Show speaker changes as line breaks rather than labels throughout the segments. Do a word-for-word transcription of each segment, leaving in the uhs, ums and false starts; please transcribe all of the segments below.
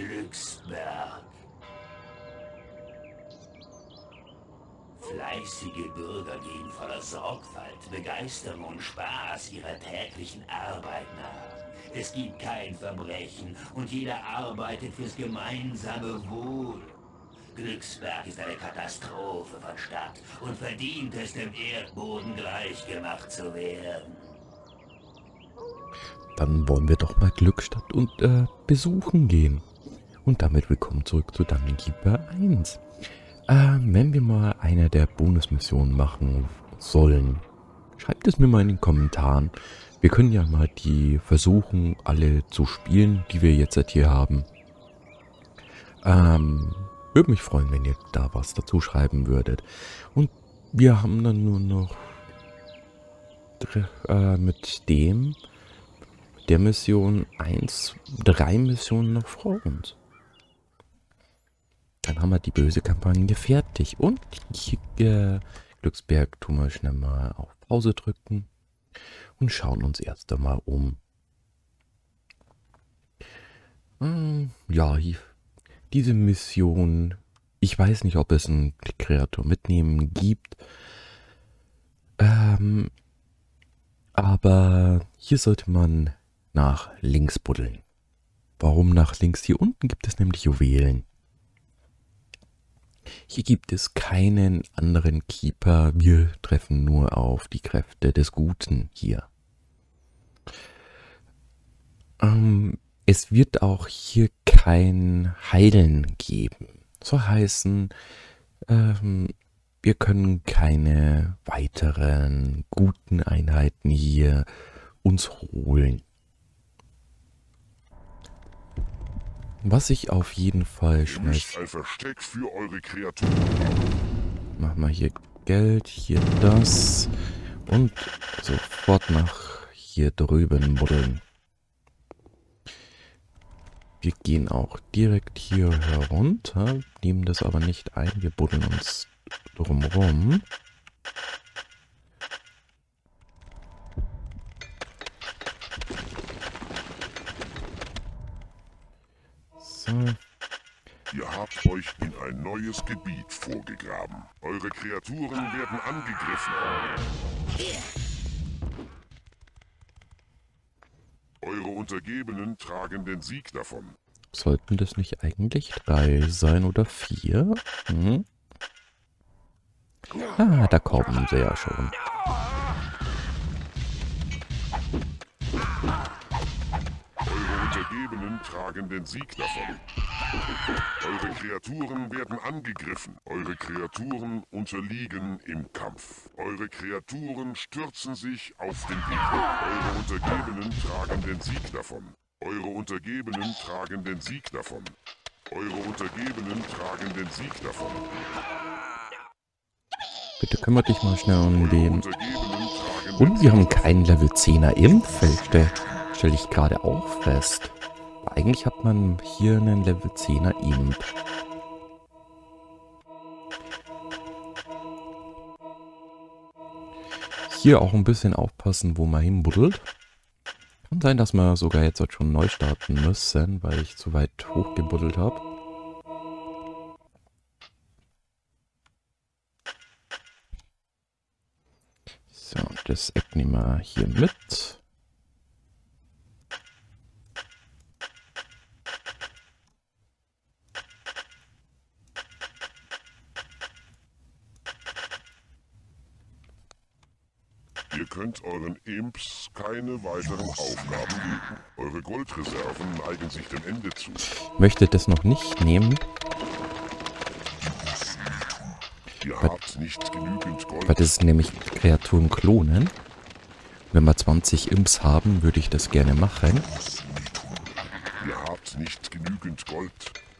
Glücksberg. Fleißige Bürger gehen voller Sorgfalt, Begeisterung und Spaß ihrer täglichen Arbeit nach. Es gibt kein Verbrechen und jeder arbeitet fürs gemeinsame Wohl. Glücksberg ist eine Katastrophe von Stadt und verdient es, dem Erdboden gleichgemacht zu werden.
Dann wollen wir doch mal Glückstadt und äh, besuchen gehen. Und damit willkommen zurück zu Dungeon Keeper eins. Äh, wenn wir mal eine der Bonusmissionen machen sollen, schreibt es mir mal in den Kommentaren. Wir können ja mal die versuchen, alle zu spielen, die wir jetzt hier haben. Ähm, würde mich freuen, wenn ihr da was dazu schreiben würdet. Und wir haben dann nur noch äh, mit dem, der Mission eins, drei Missionen noch vor uns. Dann haben wir die böse Kampagne fertig. Und hier, äh, Glücksberg tun wir schnell mal auf Pause drücken und schauen uns erst einmal um. Ähm, ja, hier, diese Mission, ich weiß nicht, ob es einen Kreator mitnehmen gibt. Ähm, aber hier sollte man nach links buddeln. Warum nach links? Hier unten gibt es nämlich Juwelen. Hier gibt es keinen anderen Keeper. Wir treffen nur auf die Kräfte des Guten hier. Ähm, es wird auch hier kein Heilen geben. So heißen, ähm, wir können keine weiteren guten Einheiten hier uns holen. Was ich auf jeden Fall schnell...
Ihr müsst ein Versteck für eure Kreaturen bauen.
Machen wir hier Geld, hier das und sofort nach hier drüben buddeln. Wir gehen auch direkt hier herunter, nehmen das aber nicht ein, wir buddeln uns drumherum. So.
Ihr habt euch in ein neues Gebiet vorgegraben. Eure Kreaturen werden angegriffen. Eure Untergebenen tragen den Sieg davon.
Sollten das nicht eigentlich drei sein oder vier? Hm? Ah, da kommen sie ja schon.
Untergebenen tragen den Sieg davon. Eure Kreaturen werden angegriffen. Eure Kreaturen unterliegen im Kampf. Eure Kreaturen stürzen sich auf den Gegner. Eure Untergebenen tragen den Sieg davon. Eure Untergebenen tragen den Sieg davon. Eure Untergebenen tragen den Sieg davon.
Bitte kümmere dich mal schnell um den. Und wir haben keinen Level zehner Imp, stelle stell ich gerade auch fest. Eigentlich hat man hier einen Level zehner Imp. Hier auch ein bisschen aufpassen, wo man hinbuddelt. Kann sein, dass wir sogar jetzt schon neu starten müssen, weil ich zu weit hochgebuddelt habe. So, das Eck nehmen wir hier mit.
Ihr könnt euren Imps keine weiteren Aufgaben geben. Eure Goldreserven neigen sich dem Ende zu.
Ich möchte das noch nicht nehmen.
Ihr
weil,
habt nicht genügend Gold.
Weil das ist nämlich Kreaturen klonen. Wenn wir zwanzig Imps haben, würde ich das gerne machen.
Ihr habt nicht genügend Gold.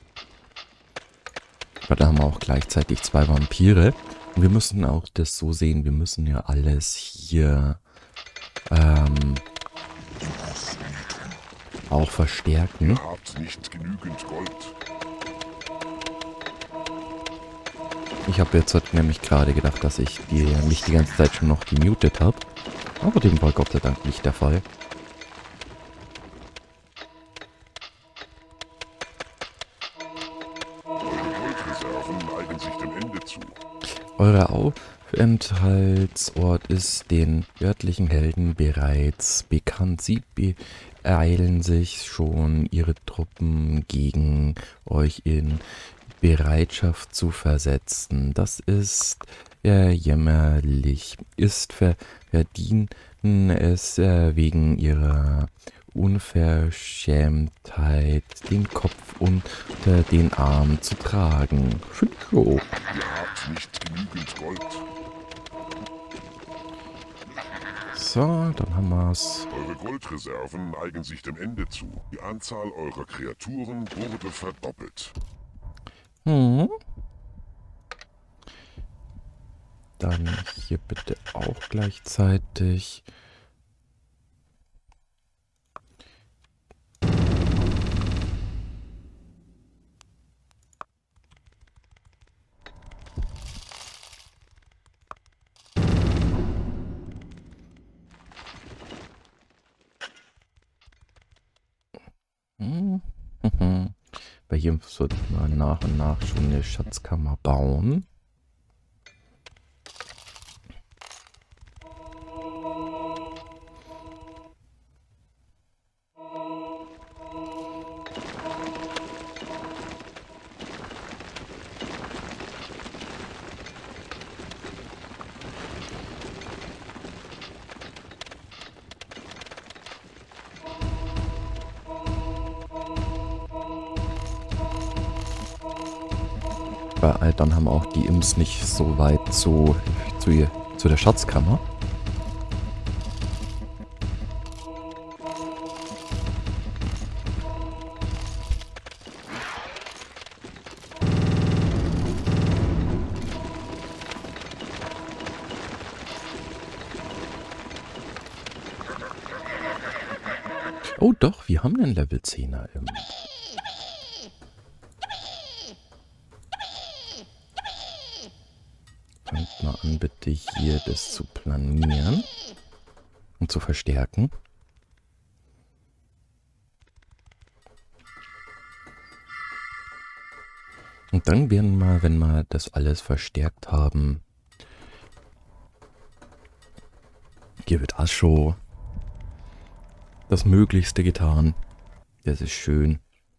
Aber da haben wir auch gleichzeitig zwei Vampire. Und wir müssen auch das so sehen, wir müssen ja alles hier ähm, auch verstärken.
Ihr habt nicht genügend Gold.
Ich habe jetzt halt nämlich gerade gedacht, dass ich die, mich die ganze Zeit schon noch gemutet habe. Aber dem war Gott sei Dank nicht der Fall.
sich dem Ende zu.
Euer Aufenthaltsort ist den örtlichen Helden bereits bekannt. Sie beeilen sich schon, ihre Truppen gegen euch in Bereitschaft zu versetzen. Das ist äh, jämmerlich. Ist ver verdienen es äh, wegen ihrer Unverschämtheit, den Kopf unter den Arm zu tragen.
Ihr habt nicht genügend Gold.
So, dann haben wir's.
Eure Goldreserven neigen sich dem Ende zu. Die Anzahl eurer Kreaturen wurde verdoppelt.
Hm. Dann hier bitte auch gleichzeitig. Hm. Bei hier sollte man nach und nach schon eine Schatzkammer bauen. Weil dann haben auch die Imps nicht so weit zu, zu, ihr, zu der Schatzkammer. Oh doch, wir haben einen Level zehner Imp. Fangt mal an, bitte hier das zu planieren und zu verstärken. Und dann werden wir, wenn wir das alles verstärkt haben, hier wird auch schon das Möglichste getan. Das ist schön.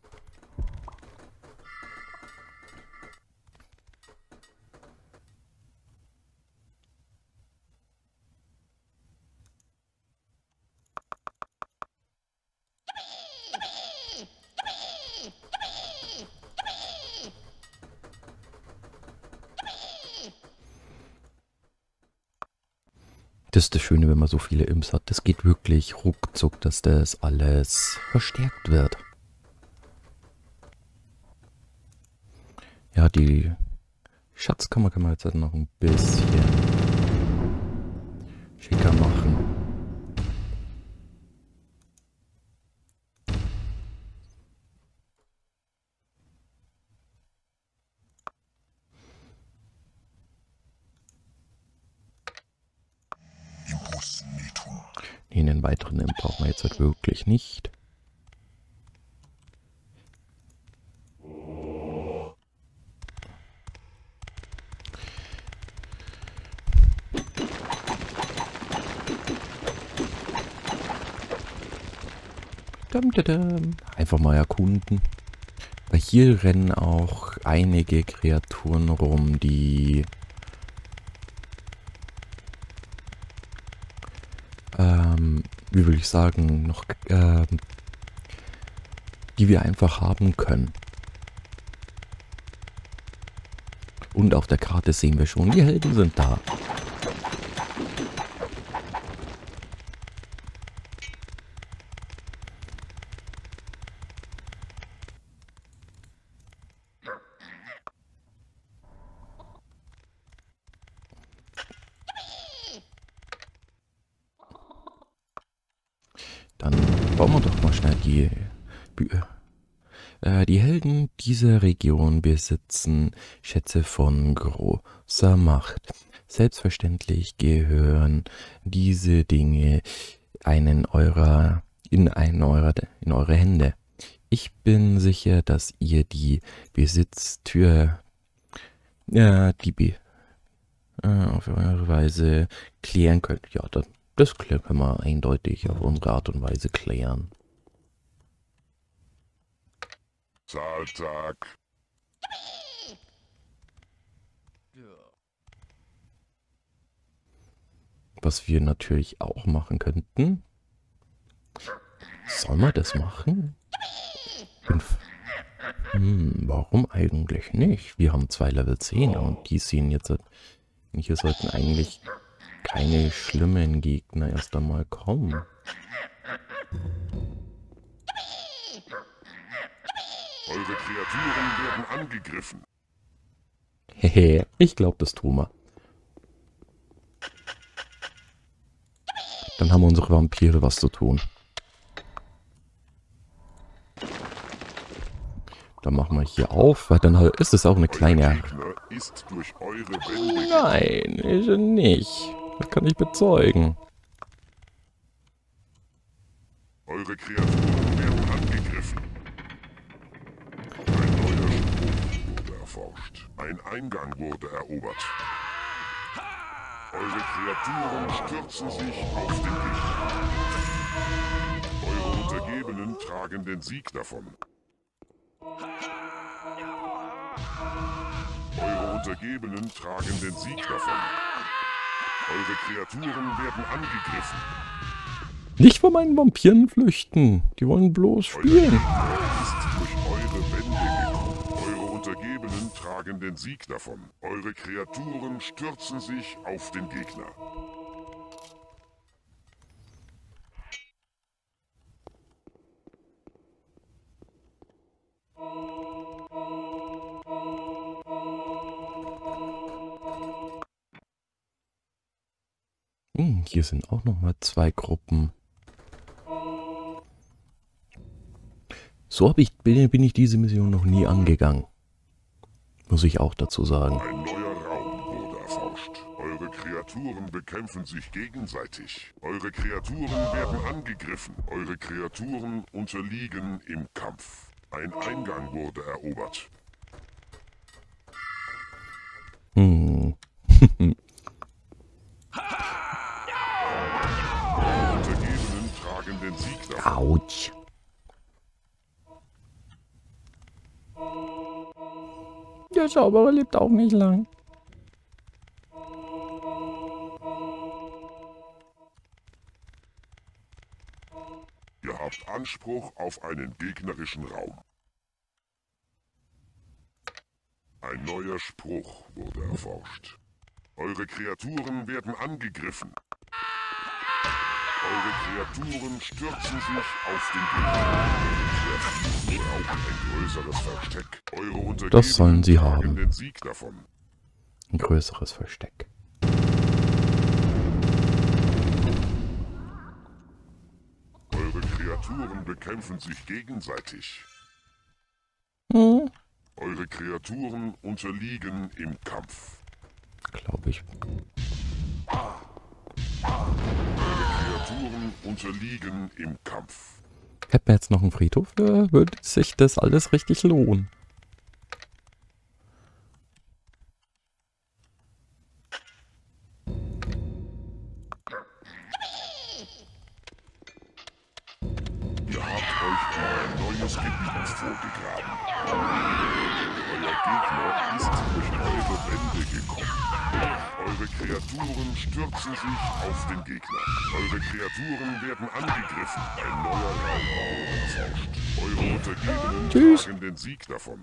Das ist das Schöne, wenn man so viele Imps hat. Das geht wirklich ruckzuck, dass das alles verstärkt wird. Ja, die Schatzkammer kann man jetzt halt noch ein bisschen schicker machen. Nee, den weiteren Imp brauchen wir jetzt halt wirklich nicht. Dum, dum, dum. Einfach mal erkunden. Weil hier rennen auch einige Kreaturen rum, die ähm, wie will ich sagen, noch ähm, die wir einfach haben können. Und auf der Karte sehen wir schon, die Helden sind da. Dann bauen wir doch mal schnell die Bücher. Äh, die Helden dieser Region besitzen Schätze von großer Macht. Selbstverständlich gehören diese Dinge einen eurer, in, einen eurer, in eure Hände. Ich bin sicher, dass ihr die Besitztür ja, die B äh, auf eure Weise klären könnt. Ja, das, das können wir eindeutig auf unsere Art und Weise klären.
Zahltag.
Was wir natürlich auch machen könnten. Soll man das machen? Fünf. Hm, warum eigentlich nicht? Wir haben zwei Level zehn und die sehen jetzt... Hier sollten eigentlich keine schlimmen Gegner erst einmal kommen.
Eure Kreaturen werden angegriffen.
Hehe, ich glaube, das tun wir. Dann haben unsere Vampire was zu tun. Dann machen wir hier auf, weil dann ist es auch eine kleine...
Gegner ist durch eure Wände.
Nein, ist er nicht. Das kann ich bezeugen.
Eure Kreaturen werden angegriffen. Ein neuer Spruch wurde erforscht. Ein Eingang wurde erobert. Eure Kreaturen stürzen sich auf den Gegner. Eure Untergebenen tragen den Sieg davon. Eure Untergebenen tragen den Sieg davon. Eure Kreaturen werden angegriffen.
Nicht vor meinen Vampiren flüchten. Die wollen bloß spielen.
Euer ist durch eure Wände gekommen. Eure Untergebenen tragen den Sieg davon. Eure Kreaturen stürzen sich auf den Gegner.
Hm, hier sind auch noch mal zwei Gruppen. So hab ich, bin, bin ich diese Mission noch nie angegangen. Muss ich auch dazu sagen.
Ein neuer Raum wurde erforscht. Eure Kreaturen bekämpfen sich gegenseitig. Eure Kreaturen werden angegriffen. Eure Kreaturen unterliegen im Kampf. Ein Eingang wurde erobert.
Hm.
Eure Untergebenen tragen den Sieg davon.
Autsch. Der Zauberer lebt auch nicht lang.
Ihr habt Anspruch auf einen gegnerischen Raum. Ein neuer Spruch wurde erforscht. Eure Kreaturen werden angegriffen. Eure Kreaturen stürzen sich auf den Gegner. Eure Kreaturen brauchen ein größeres Versteck. Eure Untergebenen
Das sollen sie
tragen
haben.
den Sieg davon.
Ein größeres Versteck.
Eure Kreaturen bekämpfen sich gegenseitig.
Hm.
Eure Kreaturen unterliegen im Kampf.
Glaube ich.
Eure Kreaturen unterliegen im Kampf.
Hätten wir jetzt noch einen Friedhof, äh, würde sich das alles richtig lohnen.
Ihr habt euch in ein neues Gebiet vorgegraben. Euer Gegner ist durch eure Wände gekommen. Eure Kreaturen stürzen sich auf den Gegner. Eure Kreaturen werden angegriffen. Ein neuer Raum wurde erforscht. Eure Untergebenen
Tschüss.
tragen den Sieg davon.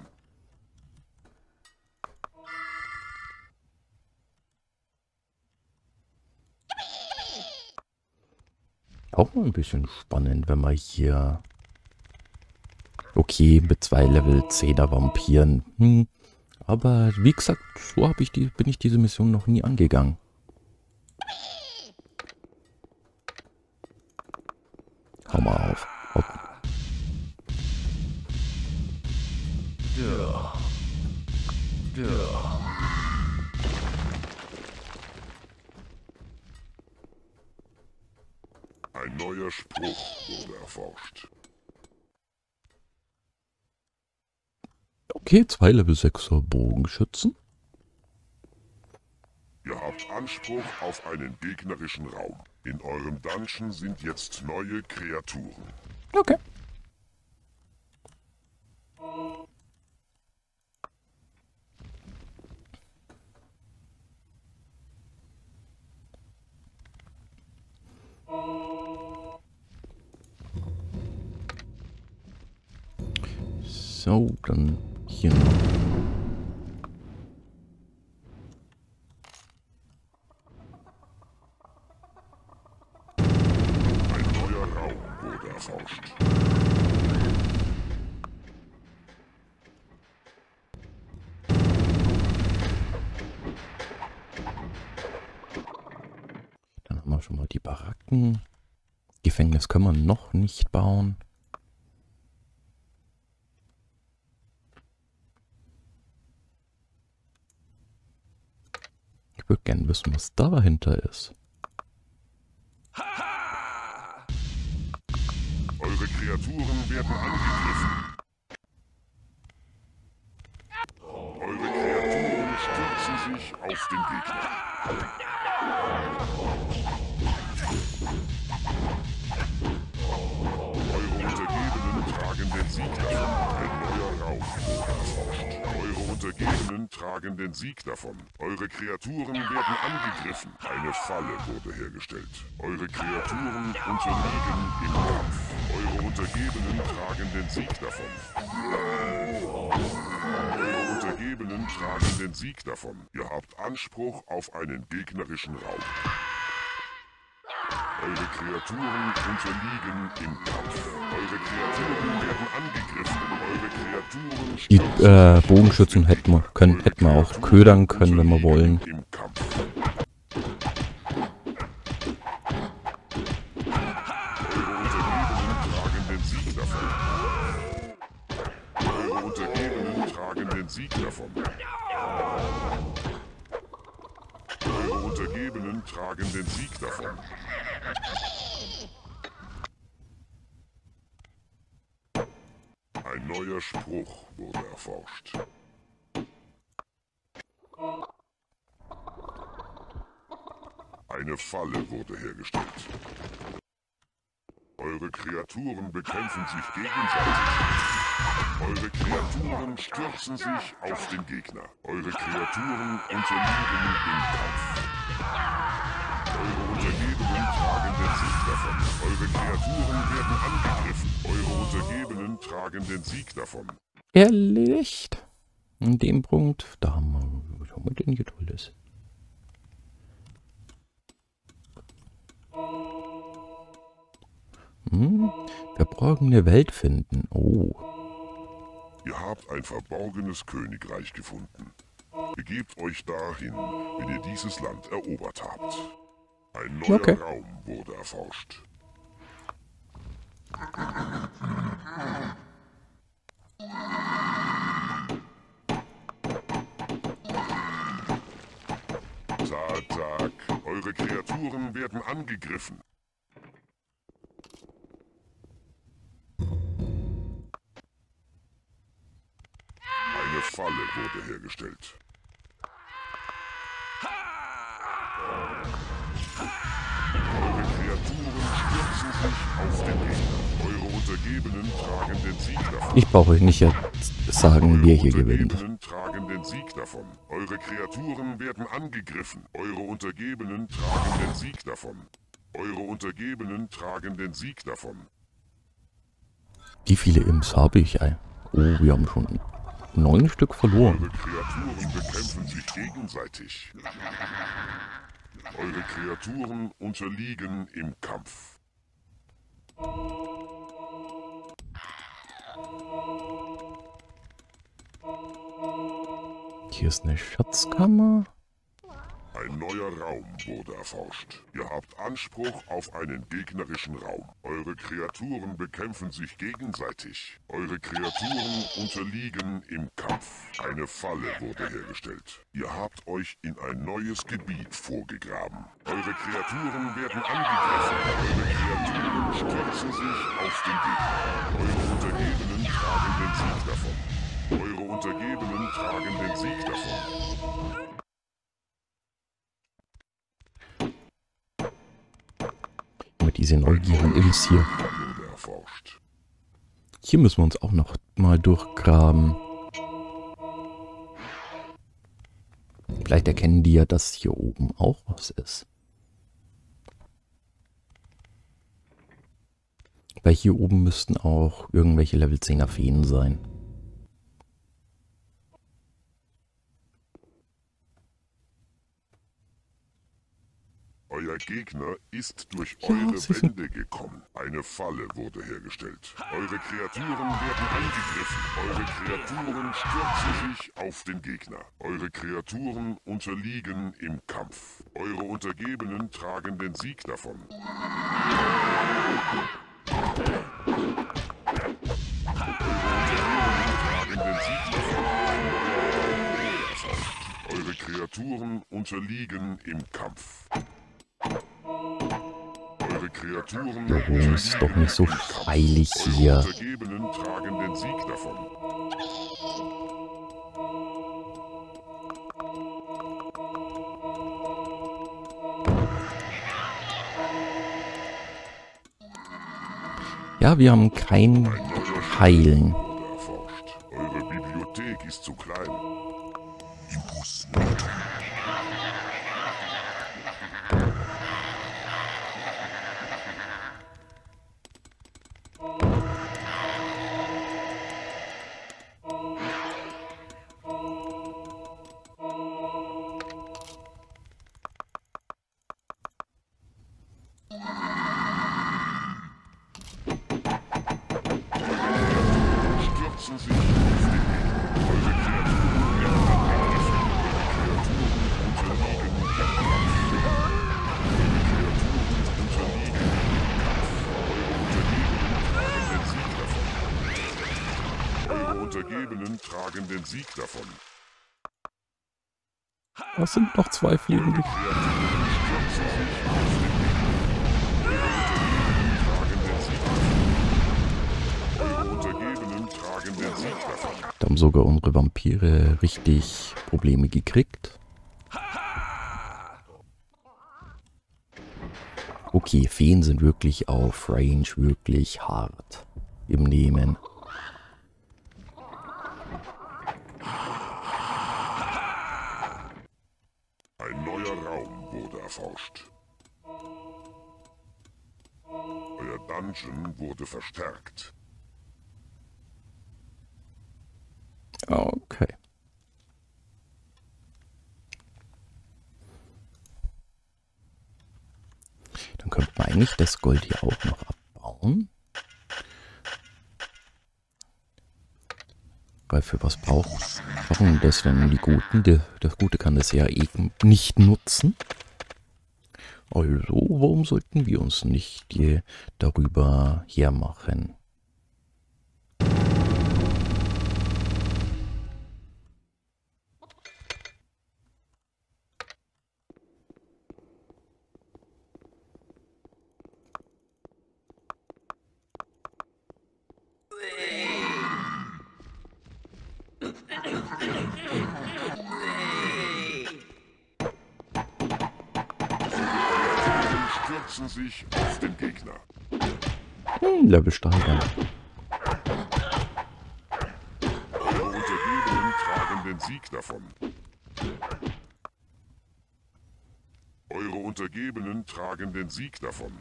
Auch mal ein bisschen spannend, wenn man hier... Okay, mit zwei Level zehner Vampiren. Hm. Aber wie gesagt, so hab ich die, bin ich diese Mission noch nie angegangen. Hau mal auf. Haut.
Ja. Ja.
Ein neuer Spruch wurde erforscht.
Okay, zwei Level sechser Bogenschützen.
Ihr habt Anspruch auf einen gegnerischen Raum. In eurem Dungeon sind jetzt neue Kreaturen.
Okay. So, dann hier noch.
Ein neuer Raum wurde erforscht.
Dann haben wir schon mal die Baracken. Gefängnis können wir noch nicht bauen. Ich würde gerne wissen, was da dahinter ist.
Eure Kreaturen werden angegriffen. Eure Kreaturen stürzen sich auf den Gegner. Eure Untergebenen tragen den Sieg davon. Ein neuer Raum wurde erforscht. Eure Untergebenen tragen den Sieg davon. Eure Kreaturen werden angegriffen. Eine Falle wurde hergestellt. Eure Kreaturen unterliegen im Kampf. Eure Untergebenen tragen den Sieg davon. Eure Untergebenen tragen den Sieg davon. Ihr habt Anspruch auf einen gegnerischen Raum. Eure Kreaturen unterliegen im Kampf. Eure Kreaturen werden angegriffen. Eure Kreaturen
Die äh, Bogenschützen hätten wir, können, hätten wir auch ködern können, wenn wir wollen.
im Kampf. Eure Untergebenen tragen den Sieg davon. Eure Untergebenen tragen den Sieg davon. Ein neuer Spruch wurde erforscht. Eine Falle wurde hergestellt. Eure Kreaturen bekämpfen sich gegenseitig. Eure Kreaturen stürzen sich auf den Gegner. Eure Kreaturen unterliegen im Kampf. Eure Untergebenen tragen den Sieg davon. Eure Kreaturen werden angegriffen. Eure Untergebenen tragen den Sieg davon.
Erledigt. In dem Punkt, da haben wir, was haben wir denn hier Tolles? Hm, verborgene Welt finden. Oh.
Ihr habt ein verborgenes Königreich gefunden. Begebt euch dahin, wenn ihr dieses Land erobert habt. Ein neuer
Okay.
Raum wurde erforscht. Tatak, eure Kreaturen werden angegriffen. Eine Falle wurde hergestellt. Eure Kreaturen stürzen sich auf den Gegner. Eure Untergebenen tragen den Sieg davon.
Ich brauche euch nicht jetzt sagen, wer hier gewinnt.
Eure Untergebenen tragen den Sieg davon. Eure Kreaturen werden angegriffen. Eure Untergebenen tragen den Sieg davon. Eure Untergebenen tragen den Sieg davon.
Wie viele Imps habe ich? Ey? Oh, wir haben schon neun Stück verloren.
Eure Kreaturen bekämpfen sich gegenseitig. Eure Kreaturen unterliegen im Kampf.
Hier ist eine Schatzkammer.
Ein neuer Raum wurde erforscht. Ihr habt Anspruch auf einen gegnerischen Raum. Eure Kreaturen bekämpfen sich gegenseitig. Eure Kreaturen unterliegen im Kampf. Eine Falle wurde hergestellt. Ihr habt euch in ein neues Gebiet vorgegraben. Eure Kreaturen werden angegriffen. Eure Kreaturen stürzen sich auf den Gegner. Eure Untergebenen tragen den Sieg davon. Eure Untergebenen tragen den Sieg davon.
diese neugierigen Imps hier. Hier müssen wir uns auch noch mal durchgraben. Vielleicht erkennen die ja, dass hier oben auch was ist. Weil hier oben müssten auch irgendwelche Level zehner Feen sein.
Euer Gegner ist durch
Ja,
eure
sie
Wände gekommen. Eine Falle wurde hergestellt. Eure Kreaturen werden angegriffen. Eure Kreaturen stürzen sich auf den Gegner. Eure Kreaturen unterliegen im Kampf. Eure Untergebenen tragen den Sieg davon. Eure Kreaturen unterliegen im Kampf. Eure Kreaturen
Jo, ist doch nicht so freilich hier.
Eure Untergebenen tragen den Sieg davon.
Ja, wir haben kein Heilen.
Erforscht. Eure Bibliothek ist zu klein. Stürzen sich auf den Gegner. Eure Kreaturen werden angegriffen. Eure Kreaturen unterliegen im Kampf. Eure Untergebenen tragen den Sieg davon.
Das sind noch zwei fliegende. Da haben sogar unsere Vampire richtig Probleme gekriegt. Okay, Feen sind wirklich auf Range wirklich hart im Nehmen.
Ein neuer Raum wurde erforscht. Euer Dungeon wurde verstärkt.
Okay. Dann könnte man eigentlich das Gold hier auch noch abbauen. Weil für was brauchen wir das, wenn die Guten, der, das Gute kann das ja eben nicht nutzen. Also, warum sollten wir uns nicht die darüber hermachen?
Stürzen sich auf den Gegner.
Hm, Level steigern.
Eure Untergebenen tragen den Sieg davon. Eure Untergebenen tragen den Sieg davon.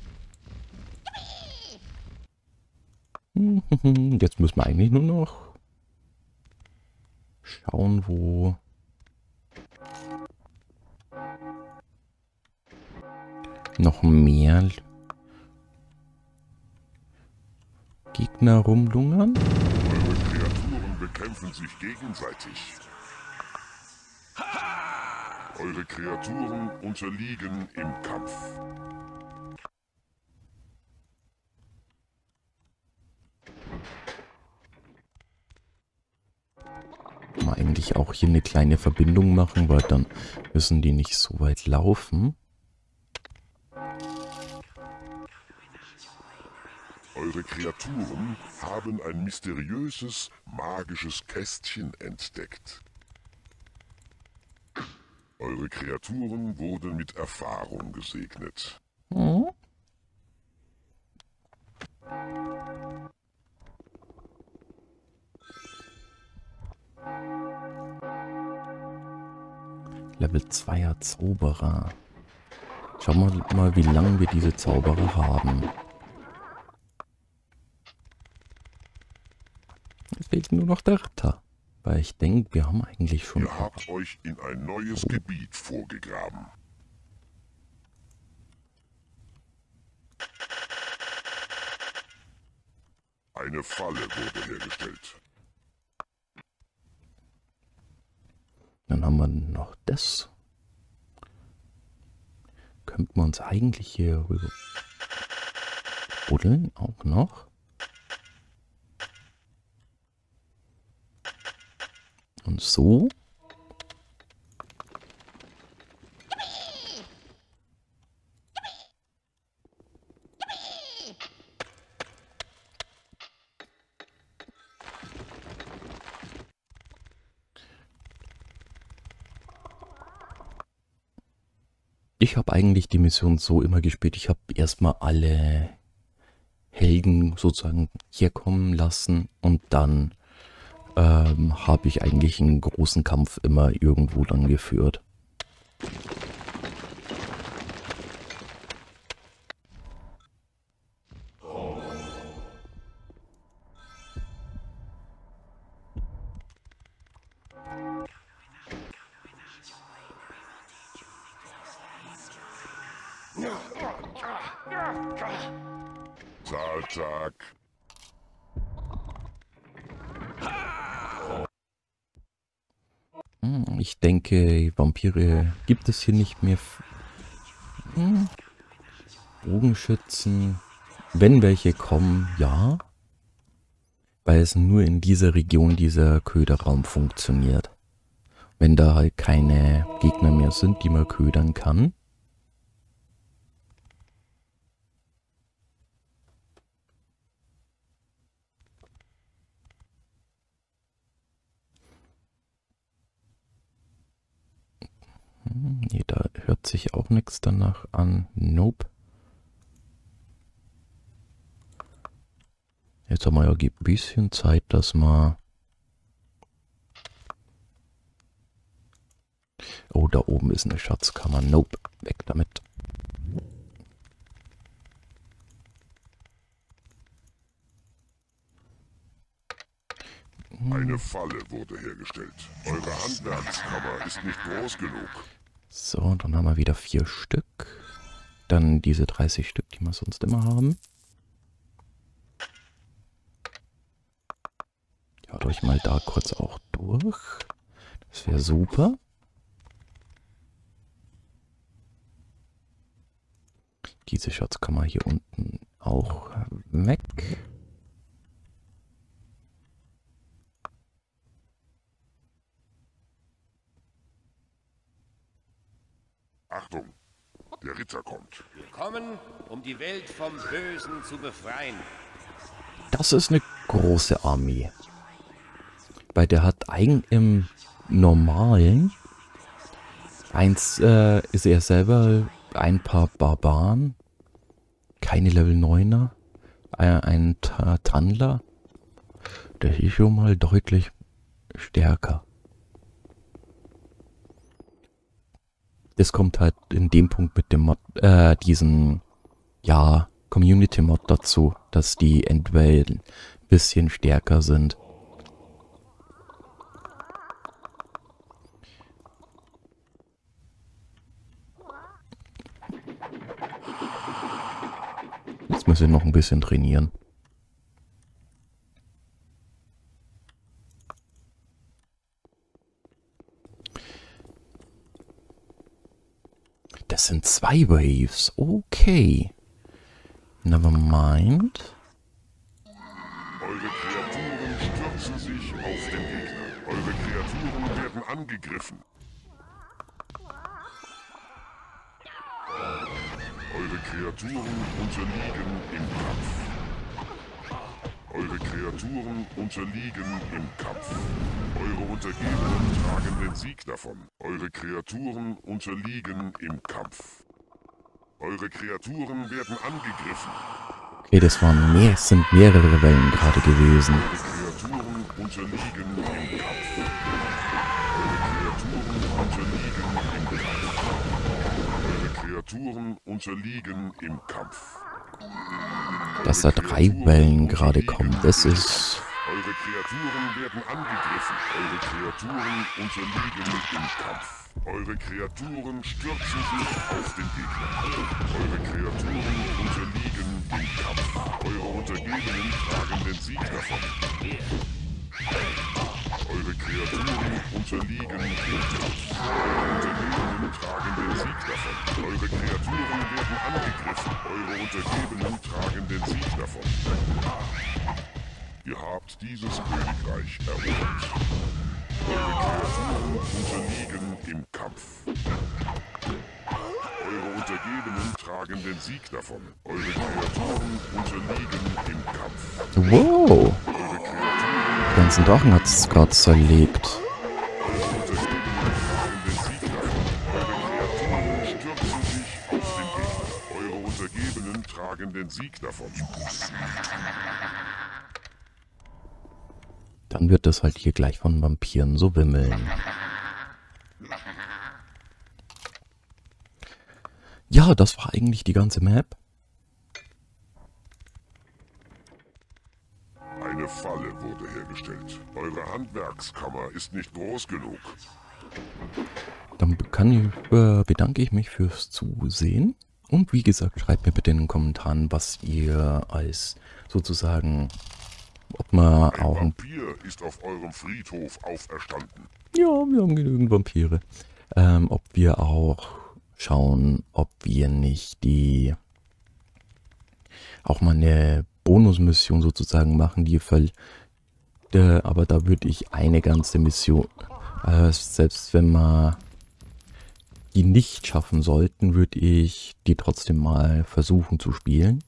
Jetzt müssen wir eigentlich nur noch schauen, wo noch mehr Gegner rumlungern.
Eure Kreaturen bekämpfen sich gegenseitig. Eure Kreaturen unterliegen im Kampf.
Kann man eigentlich auch hier eine kleine Verbindung machen, weil dann müssen die nicht so weit laufen.
Eure Kreaturen haben ein mysteriöses, magisches Kästchen entdeckt. Eure Kreaturen wurden mit Erfahrung gesegnet.
Hm. Level zweier Zauberer. Schauen wir mal, wie lange wir diese Zauberer haben. Jetzt fehlt nur noch der Ritter. Weil ich denke, wir haben eigentlich schon...
Ihr habt euch in ein neues Gebiet vorgegraben. Eine Falle wurde hergestellt.
Dann haben wir noch das. Könnten wir uns eigentlich hier rüber buddeln auch noch. Und so. Ich habe eigentlich die Mission so immer gespielt. Ich habe erstmal alle Helden sozusagen herkommen lassen und dann ähm, habe ich eigentlich einen großen Kampf immer irgendwo dann geführt.
Zahltag.
Hm, Ich denke, Vampire gibt es hier nicht mehr. Hm. Bogenschützen. Wenn welche kommen, ja. Weil es nur in dieser Region dieser Köderraum funktioniert. Wenn da halt keine Gegner mehr sind, die man ködern kann. Nee, da hört sich auch nichts danach an. Nope. Jetzt haben wir ja ein bisschen Zeit, dass wir... Oh, da oben ist eine Schatzkammer. Nope. Weg damit.
Eine Falle wurde hergestellt. Eure Handwerkskammer ist nicht groß genug.
So, dann haben wir wieder vier Stück. Dann diese dreißig Stück, die wir sonst immer haben. Ja, durch mal da kurz auch durch. Das wäre super. Diese Schatzkammer hier unten auch weg.
Achtung, der Ritter kommt.
Wir kommen, um die Welt vom Bösen zu befreien.
Das ist eine große Armee. Weil der hat eigentlich im Normalen eins äh, ist er selber ein paar Barbaren, keine Level neuner, äh, ein Ta- Tandler. Der ist schon mal deutlich stärker. Das kommt halt in dem Punkt mit dem Mod, äh, diesen, ja, Community-Mod dazu, dass die Endwellen ein bisschen stärker sind. Jetzt müssen wir noch ein bisschen trainieren. Das sind zwei Waves. Okay. Never mind.
Eure Kreaturen stürzen sich auf den Gegner. Eure Kreaturen werden angegriffen. Eure Kreaturen unterliegen im Kampf. Eure Kreaturen unterliegen im Kampf. Eure Untergebenen tragen den Sieg davon. Eure Kreaturen unterliegen im Kampf. Eure Kreaturen werden angegriffen.
Okay, das waren mehr, es sind mehrere Wellen gerade gewesen.
Eure Kreaturen unterliegen im Kampf.
Dass da drei Wellen gerade kommen, das ist...
Eure Kreaturen werden angegriffen. Eure Kreaturen unterliegen im Kampf. Eure Kreaturen stürzen sich auf den Gegner. Eure Kreaturen unterliegen im Kampf. Eure Untergebenen tragen den Sieg davon. Eure Kreaturen unterliegen im Kampf. Eure Untergebenen tragen den Sieg davon. Eure Kreaturen werden angegriffen. Eure Untergebenen tragen den Sieg davon. Ihr habt dieses Königreich erobert. Eure Kreaturen unterliegen im Kampf. Eure Untergebenen tragen den Sieg davon. Eure Kreaturen unterliegen im Kampf.
Wow!
Eure Kreaturen
Die ganzen Drachen hat es gerade zerlegt.
Eure Untergebenen tragen den Sieg davon. Eure Kreaturen stürzen sich auf den Gegner. Eure Untergebenen tragen den Sieg davon.
Dann wird das halt hier gleich von Vampiren so wimmeln. Ja, das war eigentlich die ganze Map.
Eine Falle wurde hergestellt. Eure Handwerkskammer ist nicht groß genug.
Dann kann ich, äh, bedanke ich mich fürs Zusehen. Und wie gesagt, schreibt mir bitte in den Kommentaren, was ihr als sozusagen... Ob man
Ein
auch ein...
Vampir ist auf eurem Friedhof auferstanden.
Ja, wir haben genügend Vampire. Ähm, ob wir auch schauen, ob wir nicht die... Auch mal eine Bonusmission sozusagen machen, die voll... Äh, aber da würde ich eine ganze Mission... Äh, selbst wenn wir die nicht schaffen sollten, würde ich die trotzdem mal versuchen zu spielen.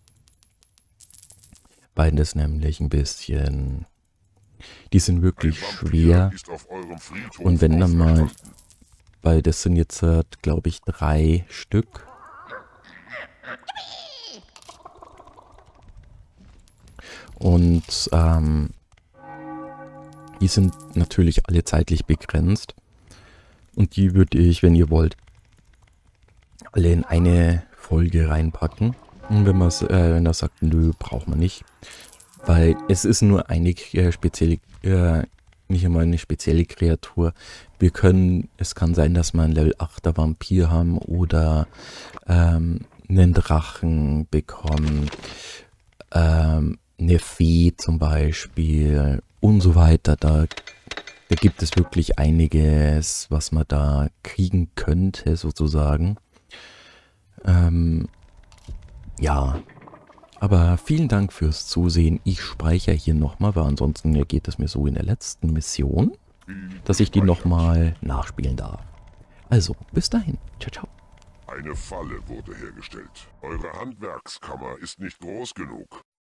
Weil das nämlich ein bisschen, die sind wirklich schwer. Und wenn dann mal, weil das sind jetzt, glaube ich, drei Stück. Und ähm, die sind natürlich alle zeitlich begrenzt. Und die würde ich, wenn ihr wollt, alle in eine Folge reinpacken. Und wenn man äh, wenn er sagt, nö, braucht man nicht. Weil es ist nur eine äh, spezielle, äh, nicht immer eine spezielle Kreatur. Wir können, es kann sein, dass wir einen Level achter Vampir haben oder ähm, einen Drachen bekommen, ähm, eine Fee zum Beispiel und so weiter. Da, da gibt es wirklich einiges, was man da kriegen könnte, sozusagen. Ähm, Ja, aber vielen Dank fürs Zusehen. Ich speichere hier nochmal, weil ansonsten geht es mir so in der letzten Mission, dass ich die nochmal nachspielen darf. Also, bis dahin. Ciao, ciao.
Eine Falle wurde hergestellt. Eure Handwerkskammer ist nicht groß genug.